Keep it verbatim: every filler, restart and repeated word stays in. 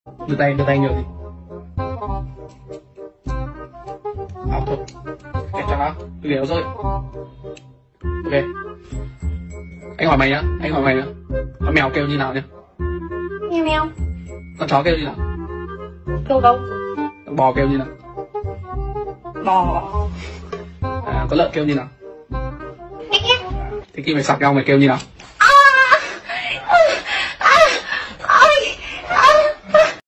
Đưa tay, đưa tay nhiều đi. Học thôi. Kẹp cho nó, tôi hiểu rồi. Ok. Anh hỏi mày nhá, anh hỏi mày nhá. Con mèo kêu như nào nhá? Mèo mèo. Con chó kêu như nào? Câu câu. Con bò kêu như nào? Bò. À, con lợn kêu như nào? Thế khi mày sặc nhau mày kêu như nào?